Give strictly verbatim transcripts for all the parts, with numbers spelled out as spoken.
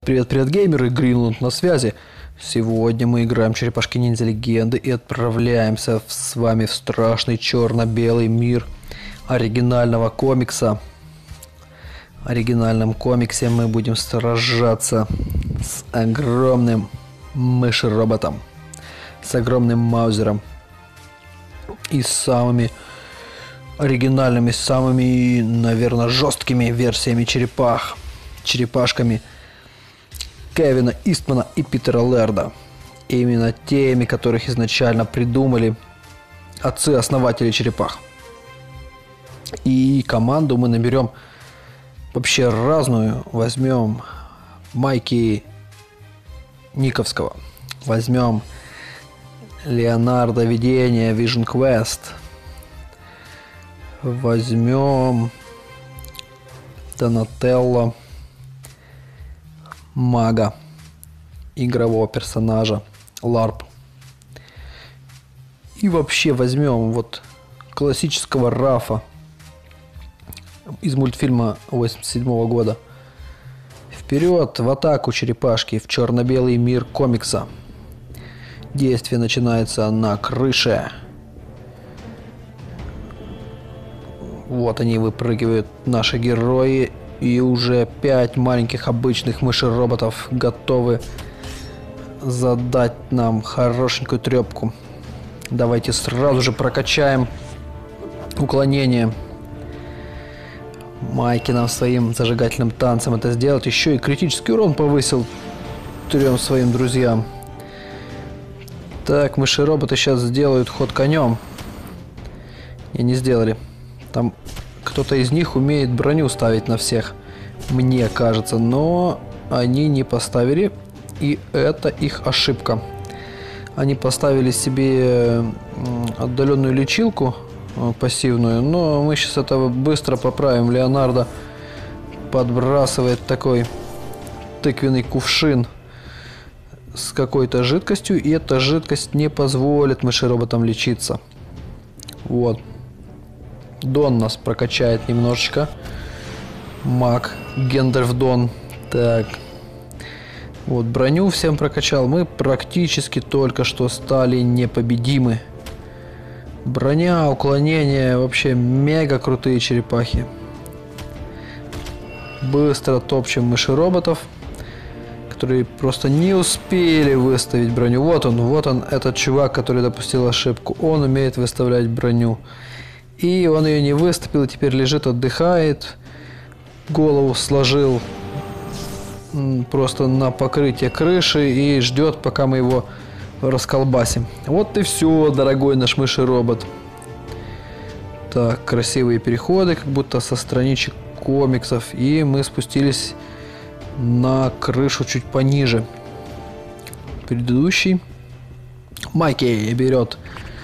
Привет, привет, геймеры, Гринланд на связи. Сегодня мы играем Черепашки-ниндзя Легенды и отправляемся в, с вами в страшный черно-белый мир оригинального комикса. В оригинальном комиксе мы будем сражаться с огромным мыши-роботом, с огромным маузером и с самыми оригинальными, самыми, наверное, жесткими версиями черепах, черепашками Кевина Истмана и Питера Лерда. Именно теми, которых изначально придумали отцы-основатели черепах. И команду мы наберем вообще разную. Возьмем Майки Никовского. Возьмем Леонардо Видение Vision Quest. Возьмем Донателло Мага, игрового персонажа Ларп. И вообще возьмем вот классического Рафа из мультфильма восемьдесят седьмого года. Вперед в атаку черепашки, в черно-белый мир комикса. Действие начинается на крыше. Вот они выпрыгивают, наши герои. И уже пять маленьких обычных мыши-роботов готовы задать нам хорошенькую трепку. Давайте сразу же прокачаем уклонение. Майки нам своим зажигательным танцем это сделать. Еще и критический урон повысил трем своим друзьям. Так, мыши-роботы сейчас сделают ход конем. И не сделали. Там кто-то из них умеет броню ставить на всех, мне кажется, но они не поставили, и это их ошибка. Они поставили себе отдаленную лечилку пассивную, но мы сейчас это быстро поправим. Леонардо подбрасывает такой тыквенный кувшин с какой-то жидкостью, и эта жидкость не позволит мыши-роботам лечиться. Вот. Дон нас прокачает немножечко. Маг Гендальф Дон. Так. Вот, броню всем прокачал. Мы практически только что стали непобедимы. Броня, уклонение. Вообще мега крутые черепахи. Быстро топчем мыши-роботов, которые просто не успели выставить броню. Вот он, вот он, этот чувак, который допустил ошибку. Он умеет выставлять броню. И он ее не выставил, теперь лежит, отдыхает. Голову сложил просто на покрытие крыши и ждет, пока мы его расколбасим. Вот и все, дорогой наш мыши-робот. Так, красивые переходы, как будто со страничек комиксов. И мы спустились на крышу чуть пониже. Предыдущий. Майки берет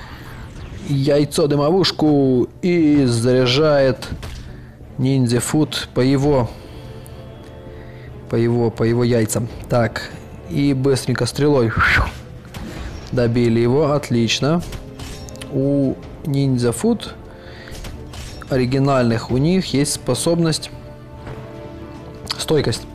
яйцо-дымовушку и заряжает ниндзя фуд по его по его по его яйцам. Так, и быстренько стрелой добили его, отлично. У ниндзя фуд оригинальных, у них есть способность стойкость.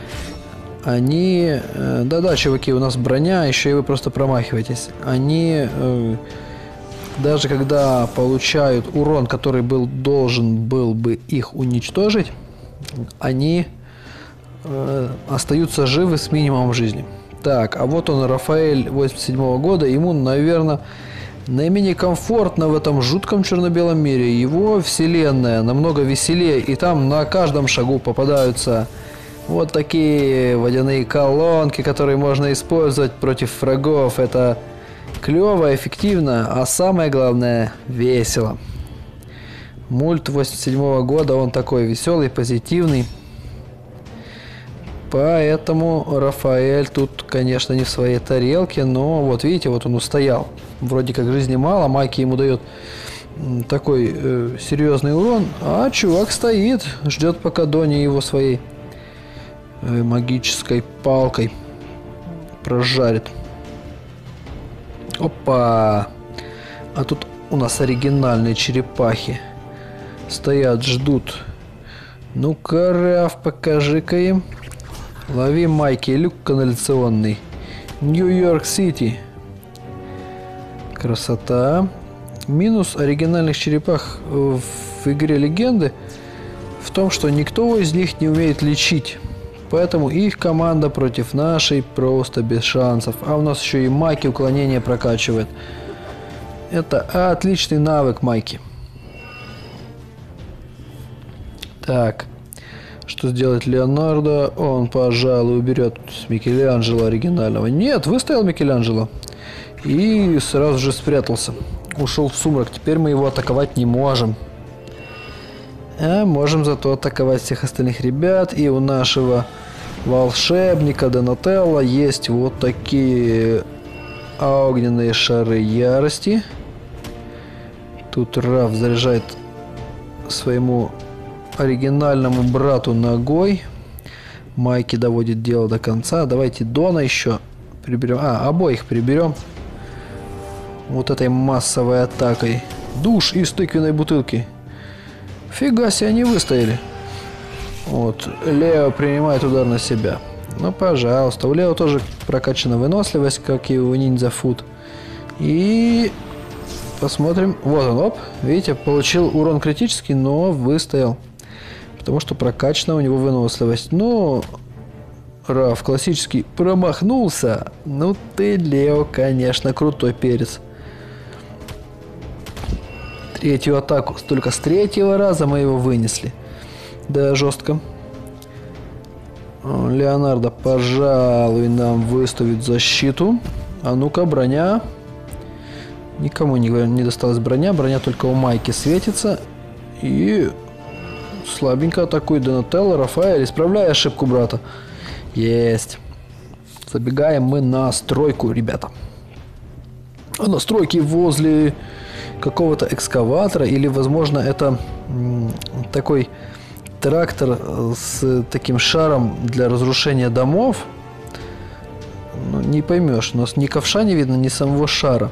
Они, да-да, чуваки, у нас броня, еще и вы просто промахиваетесь. Они даже когда получают урон, который был должен был бы их уничтожить, они э, остаются живы с минимумом жизни. Так, а вот он, Рафаэль восемьдесят седьмого года. Ему, наверное, наименее комфортно в этом жутком черно-белом мире. Его вселенная намного веселее, и там на каждом шагу попадаются вот такие водяные колонки, которые можно использовать против врагов. Это клево, эффективно, а самое главное, весело. Мульт восемьдесят седьмого года, он такой веселый, позитивный. Поэтому Рафаэль тут, конечно, не в своей тарелке, но вот видите, вот он устоял. Вроде как жизни мало, Майки ему дает такой э, серьезный урон, а чувак стоит, ждет, пока Донни его своей э, магической палкой прожарит. Опа! А тут у нас оригинальные черепахи. Стоят, ждут. Ну-ка, Раф, покажи-ка им. Лови майки, люк канализационный. Нью-Йорк-Сити. Красота. Минус оригинальных черепах в игре Легенды в том, что никто из них не умеет лечить. Поэтому их команда против нашей просто без шансов. А у нас еще и майки уклонения прокачивает. Это отличный навык майки. Так. Что сделать Леонардо? Он, пожалуй, уберет с Микеланджело оригинального. Нет, выставил Микеланджело. И сразу же спрятался. Ушел в сумрак. Теперь мы его атаковать не можем. А можем зато атаковать всех остальных ребят. И у нашего волшебника Донателло есть вот такие огненные шары ярости. Тут Раф заряжает своему оригинальному брату ногой. Майки доводит дело до конца. Давайте Дона еще приберем. А, обоих приберем. Вот этой массовой атакой. Душ из тыквенной бутылки. Фига себе, они выстояли. Вот, Лео принимает удар на себя. Ну, пожалуйста. У Лео тоже прокачана выносливость, как и у Ниндзя Фуд. И посмотрим. Вот он, оп. Видите, получил урон критический, но выстоял. Потому что прокачана у него выносливость. Ну, Раф классический промахнулся. Ну ты, Лео, конечно, крутой перец. Третью атаку. Только с третьего раза мы его вынесли. Да, жестко. Леонардо, пожалуй, нам выставит защиту. А ну-ка, броня. Никому не, не досталась броня. Броня только у Майки светится. И слабенько атакует Донателло. Рафаэль, исправляй ошибку брата. Есть. Забегаем мы на стройку, ребята. А на стройке возле какого-то экскаватора. Или, возможно, это м, такой трактор с таким шаром для разрушения домов. Ну, не поймешь. Но ни ковша не видно, ни самого шара.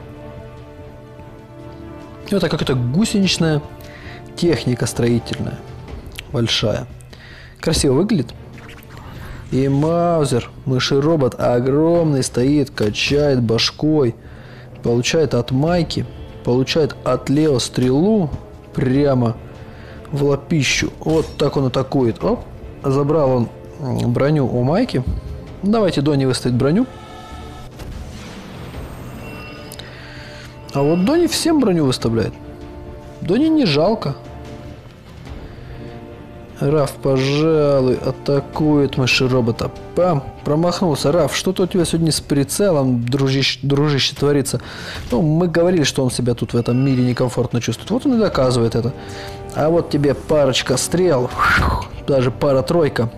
Это какая-то гусеничная техника строительная. Большая. Красиво выглядит. И Маузер, мыши робот, огромный, стоит, качает башкой. Получает от Майки. Получает от Лео стрелу. Прямо в лапищу. Вот так он атакует. Оп. Забрал он броню у Майки. Давайте Донни выставит броню. А вот Донни всем броню выставляет. Донни не жалко. Раф, пожалуй, атакует мыши робота. Пам, промахнулся. Раф, что-то у тебя сегодня с прицелом, дружище, дружище, творится. Ну, мы говорили, что он себя тут в этом мире некомфортно чувствует. Вот он и доказывает это. А вот тебе парочка стрел. Даже пара-тройка.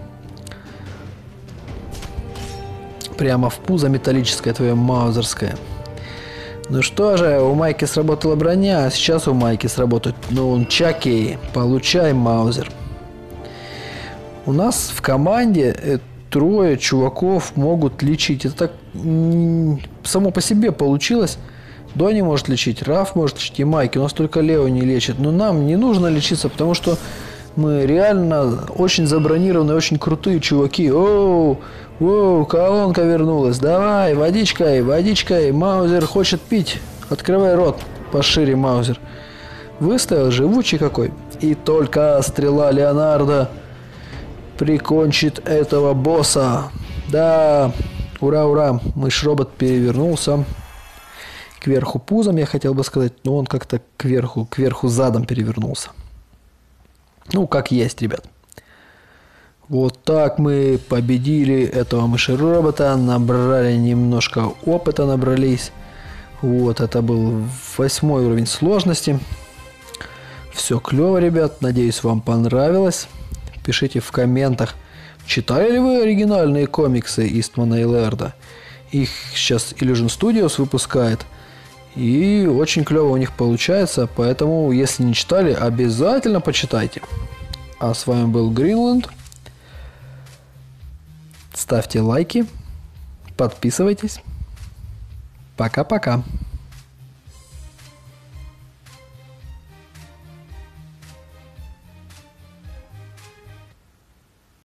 Прямо в пузо металлическое твое маузерское. Ну что же, у Майки сработала броня, а сейчас у Майки сработает нунчаки. Получай, Маузер. У нас в команде трое чуваков могут лечить. Это так само по себе получилось. Донни может лечить, Раф может лечить и Майки. У нас только Лео не лечит. Но нам не нужно лечиться, потому что мы реально очень забронированные, очень крутые чуваки. Оу, оу, колонка вернулась. Давай, водичкой, водичкой. Маузер хочет пить. Открывай рот пошире, Маузер. Выстоял, живучий какой. И только стрела Леонардо прикончит этого босса. Да, ура, ура. Мышь-робот перевернулся. Кверху пузом, я хотел бы сказать, но он как-то кверху, кверху задом перевернулся. Ну, как есть, ребят. Вот так мы победили этого мыши-робота. Набрали немножко опыта, набрались. Вот, это был восьмой уровень сложности. Все клево, ребят. Надеюсь, вам понравилось. Пишите в комментах, читали ли вы оригинальные комиксы Истмана и Лерда. Их сейчас Illusion Studios выпускает. И очень клево у них получается. Поэтому, если не читали, обязательно почитайте. А с вами был Гринланд. Ставьте лайки. Подписывайтесь. Пока-пока.